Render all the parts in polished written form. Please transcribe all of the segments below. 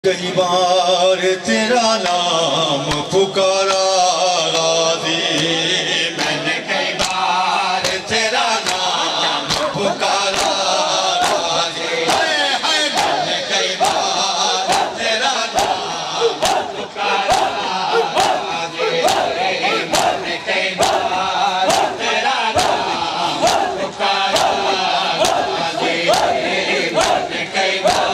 कई बार तेरा नाम पुकारा गाज़ी, मैंने कई बार तेरा नाम पुकारा गाज़ी, मैंने कई बार तेरा नाम पुकारा गाज़ी, मैंने कई बार तेरा नाम पुकारा गाज़ी, मैंने कई बार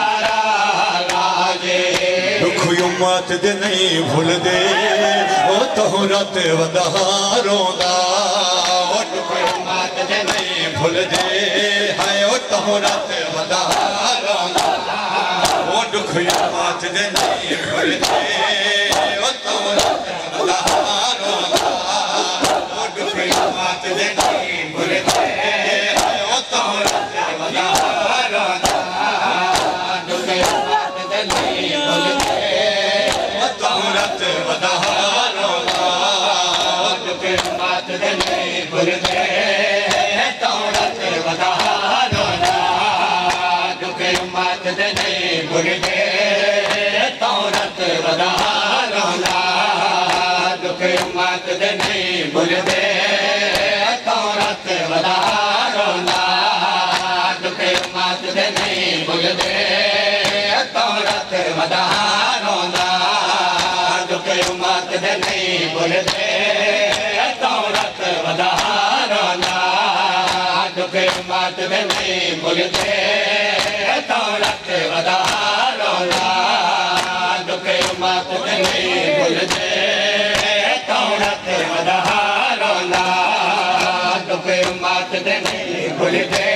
दुख यू मत दे नहीं भूल दे। तोहरत वधारोंदा ओ दुख उम्मत दे नहीं भुल दे है ओ तोहरत वधारोंदा ओ दुख उम्मत दे नहीं भुल दे ओ तोहरत वधारोंदा ओ दुख उम्मत दे नहीं भुल दे ओ तोहरत वधारोंदा दुख उम्मत दे नहीं भुल दे ओ तोहरत वधारोंदा दुख उम्मत दे नहीं भुल दे तोहरत वधारोंदा दुख उम्मत दे नहीं भुल दे तोहरत वधारोंदा दुख उम्मत दे नहीं भुल दे तोहरत वधारोंदा दुख उम्मत दे नहीं भुल दे तोहरत वधारोंदा दुख उम्मत दे नहीं भुल दे तोहरत वधारोंदा दुख उम्मत दे नहीं भुल दे तोहरत वधारोंदा दुख उम्मत दे नहीं भुल दे तोहरत वधारोंदा दुख उम्मत दे नहीं भुल दे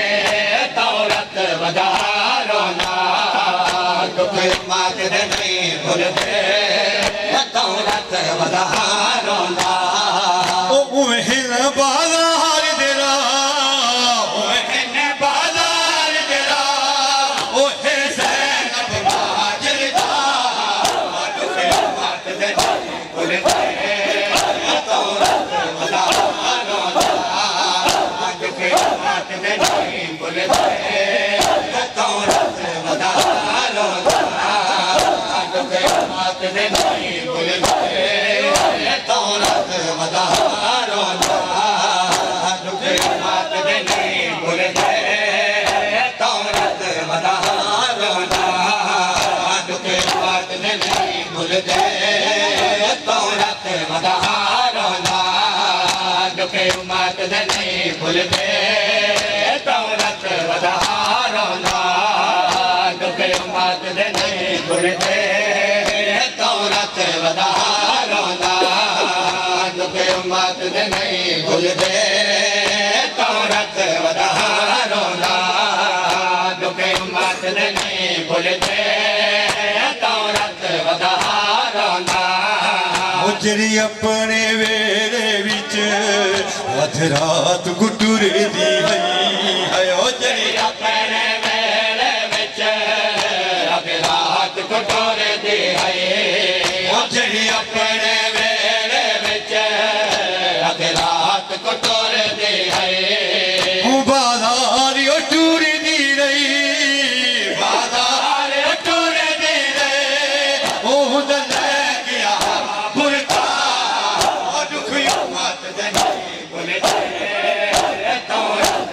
तोहरत वधारोंदा दुख उम्मत दे नहीं भुल दे तोहरत वधारोंदा ओ हिन बाज़ार तेरा ओ हिन बाज़ार तेरा ओ हे ज़ैनब माजिद दा दुख उम्मत दे नहीं भुल दे तोहरत वधारोंदा दुख उम्मत दे नहीं भुल दे तोहरत वधारोंदा दुख उम्मत दे नहीं भुल दे तोहरत वधारोंदा दुख उम्मत दे नहीं भुल दे तोहरत वधारोंदा दुख उम्मत दे नहीं भुल दे तोहरत वधारोंदा दुख उम्मत दे नहीं भुल दे तोहरत वधारोंदा दुख उम्मत दे नहीं भुल दे तोहरत वधारोंदा दुख उम्मत दे नहीं भुल दे तोहरत वधारोंदा दुख उम्मत दे नहीं भुल दे तोहरत वधारोंदा मुजरी अपने वेरे विच अध रात गुटुर दी है ओ जरी अपने वेरे विच अध रात गुटुर दी है ओ जरी अपने वेरे विच अध रात गुटुर दी है बाज़ार टूर दी रही बाज़ार टूर दी रही ओ दले गया बुरका ओ दुख उम्मत दे नहीं भुल दे तोहरत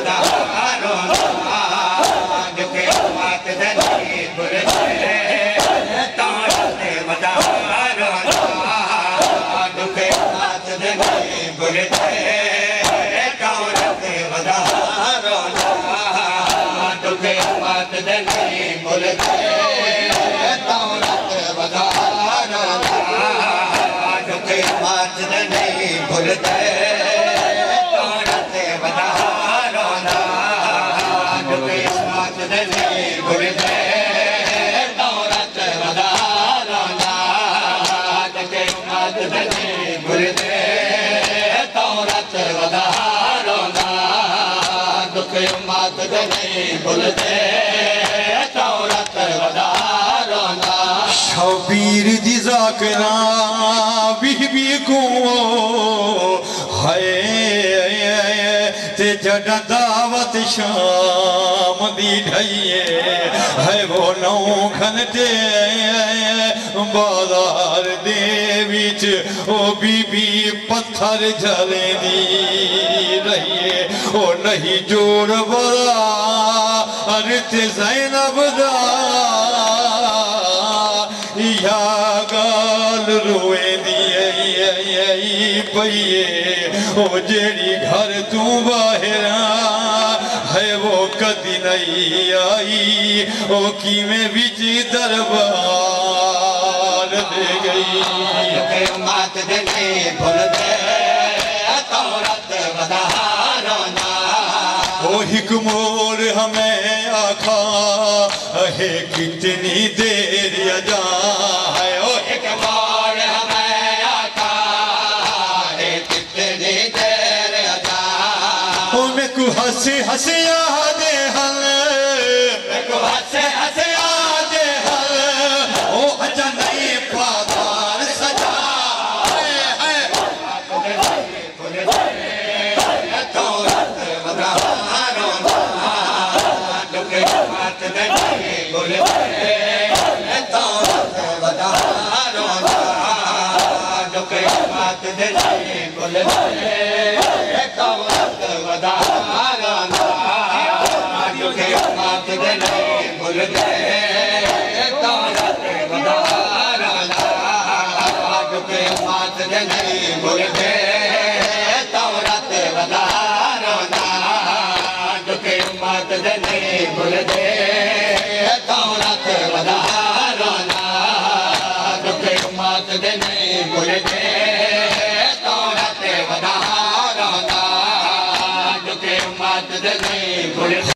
वधारोंदा दुख उम्मत दे नहीं भुल दे तोहरत वधारोंदा दुख उम्मत दे नहीं भुल दे तोहरत वधारोंदा दुख उम्मत दे नहीं भुल दे तोहरत वधारोंदा दुख उम्मत दे नहीं भुल दे तोहरत वधारोंदा दुख उम्मत दे नहीं भुल दे तोहरत वधारोंदा दुख उम्मत दे नहीं भुल दे तोहरत वधारोंदा दुख उम्मत दे नहीं भुल दे तोहरत वधारोंदा शबीर दी ज़ाकरा बीबी को हाय ते जड़ा दावत शाम दी ढाइए है वो 9 घंटे बाज़ार दे विच ओ बीबी पत्थर झले दी रहिए ओ नहीं जोड़ बड़ा अरते ज़ैनब दा या गाल रोए दिए पइए ओ जेड़ी घर तू बाहरा है वो कदी नहीं आई ओ किवें विच दरबार दे गई उम्मत दे नहीं भुलदे तौरात वधारोना ओ हिकमोर हमें आखा है कितनी देर अजा है ओ हिकमोर हमें आखा है कितनी देर अजा ओ मैं को हंसे हंसे याद हल मैं को हंसे हंसे याद हल ओ अजा नहीं पादार सजा तौरात वधारोना दुखे उम्मत दे नहीं भुलदे तौरात वधारोना दुखे उम्मत दे नहीं भुलदे तौरात वधारोना दुखे उम्मत दे नहीं भुलदे तौरात वधारोना दुखे उम्मत दे नहीं भुलदे तौरात वधारोना दुखे उम्मत दे नहीं भुलदे तौरात वधारोना दुखे उम्मत दे नहीं भुलदे तौरात वधारोना दुखे उम्मत दे नहीं भुलदे